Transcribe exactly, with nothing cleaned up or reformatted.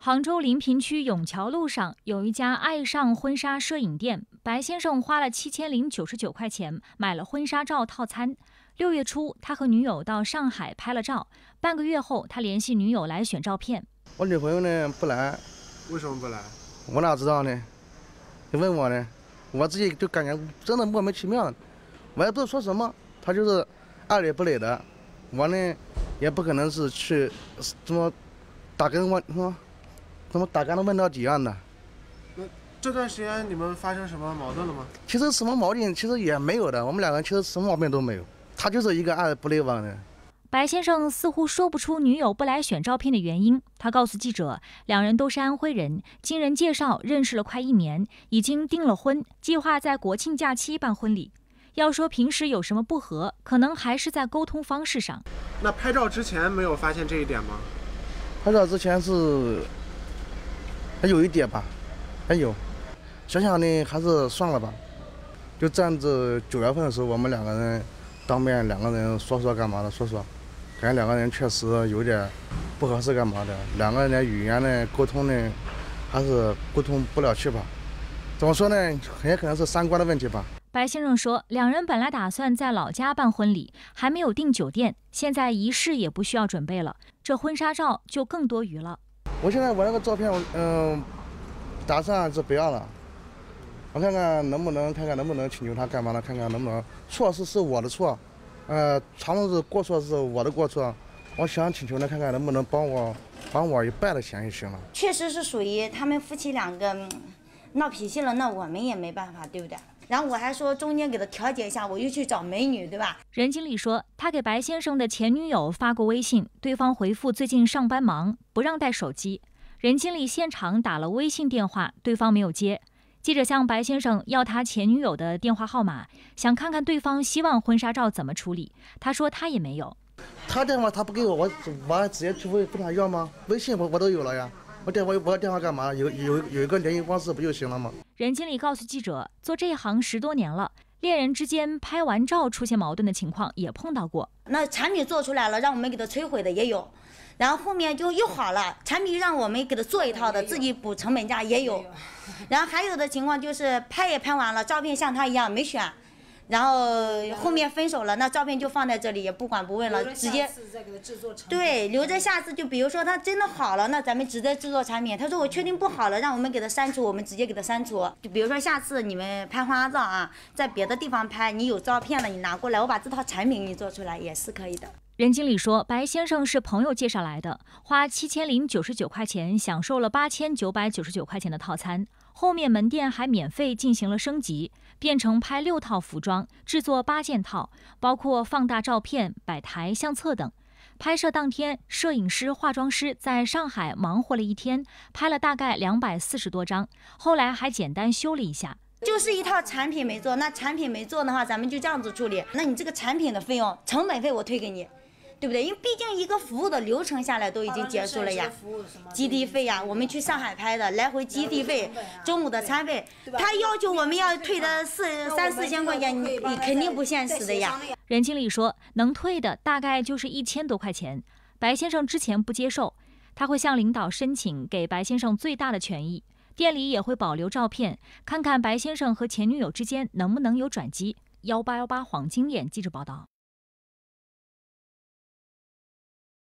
杭州临平区永桥路上有一家爱上婚纱摄影店，白先生花了七千零九十九块钱买了婚纱照套餐。六月初，他和女友到上海拍了照，半个月后，他联系女友来选照片。 我女朋友呢不来， 为什么不来？ 我哪知道呢？你问我呢？我自己就感觉真的莫名其妙，我也不知道说什么，他就是爱理不理的。我呢也不可能是去什么打根问什么。怎么打干的问到底样的？ 那这段时间你们发生什么矛盾了吗？ 其实什么毛病其实也没有的，我们两个人其实什么毛病都没有。他就是一个爱不理我的。 白先生似乎说不出女友不来选照片的原因。他告诉记者，两人都是安徽人，经人介绍认识了快一年，已经订了婚，计划在国庆假期办婚礼。要说平时有什么不合，可能还是在沟通方式上。 那拍照之前没有发现这一点吗？ 拍照之前是。还有一点吧，还有，想想呢，还是算了吧。就这样子，九月份的时候，我们两个人当面两个人说说干嘛的，说说，感觉两个人确实有点不合适干嘛的，两个人的语言呢沟通呢，还是沟通不了去吧。怎么说呢？很有可能是三观的问题吧。 白先生说，两人本来打算在老家办婚礼，还没有订酒店，现在仪式也不需要准备了，这婚纱照就更多余了。 我现在我那个照片，嗯、呃，打算是不要了。我看看能不能，看看能不能请求他干嘛呢？看看能不能，错是是我的错，呃，常常是过错是我的过错。我想请求他看看能不能帮我，帮我一半的钱就行了。 确实是属于他们夫妻两个闹脾气了，那我们也没办法，对不对？然后我还说中间给他调解一下，我又去找美女，对吧？ 任经理说，他给白先生的前女友发过微信，对方回复最近上班忙，不让带手机。任经理现场打了微信电话，对方没有接。记者向白先生要他前女友的电话号码，想看看对方希望婚纱照怎么处理。他说他也没有。 他电话他不给我，我我直接去问问他要吗？微信我我都有了呀。我电话我电话干嘛？有有有一个联系方式不就行了吗？ 任经理告诉记者，做这一行十多年了，恋人之间拍完照出现矛盾的情况也碰到过。 那产品做出来了，让我们给他摧毁的也有，然后后面就又好了，产品让我们给他做一套的，自己补成本价也有。然后还有的情况就是拍也拍完了，照片像他一样没选。然后后面分手了，那照片就放在这里，也不管不问了，直接对留着下次就比如说他真的好了，那咱们直接制作产品。他说我确定不好了，让我们给他删除，我们直接给他删除。就比如说下次你们拍婚纱照啊，在别的地方拍，你有照片了，你拿过来，我把这套产品给你做出来也是可以的。 任经理说，白先生是朋友介绍来的，花七千零九十九块钱享受了八千九百九十九块钱的套餐。后面门店还免费进行了升级，变成拍六套服装，制作八件套，包括放大照片、摆台、相册等。拍摄当天，摄影师、化妆师在上海忙活了一天，拍了大概两百四十多张，后来还简单修了一下。 就是一套产品没做，那产品没做的话，咱们就这样子处理。那你这个产品的费用、成本费我退给你。对不对？因为毕竟一个服务的流程下来都已经结束了呀，基地费呀，我们去上海拍的，来回基地费，中午的餐费，他要求我们要退的四三四千块钱，你你肯定不现实的呀。 任经理说，能退的大概就是一千多块钱。白先生之前不接受，他会向领导申请给白先生最大的权益，店里也会保留照片，看看白先生和前女友之间能不能有转机。幺八幺八黄金眼记者报道。